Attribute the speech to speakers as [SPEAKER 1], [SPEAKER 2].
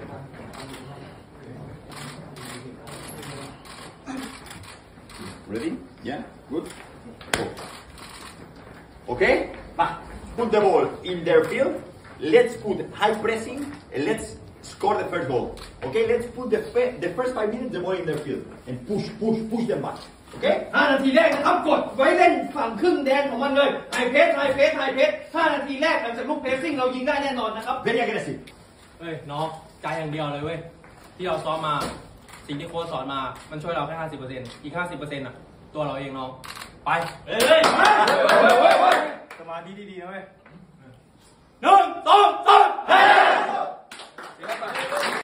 [SPEAKER 1] Ready? Yeah? Good? Go. Okay? Put the ball in their field. Let's put high pressing and let's score the first goal. Okay? Let's put the first 5 minutes the ball in their field and push them back. Okay?
[SPEAKER 2] 5 นาทีแรกนะครับกดไว้เล่นฝั่งครึ่งแดนของมันเลยไฮเพส5 นาทีแรกหลังจากลูกเพสซิ่งเรายิงได้แน่นอนนะครับ
[SPEAKER 1] Very aggressive.
[SPEAKER 3] เฮ้ยน้องใจอย่างเดียวเลยเว้ยที่เราซ้อมมาสิ่งที่โค้ชสอนมามันช่วยเราแค่ 50% อีก 50% อ่ะตัวเราเองน้องไป
[SPEAKER 2] เฮ้ย
[SPEAKER 3] สมาธิดีๆนะเว้ย
[SPEAKER 2] 1 2 3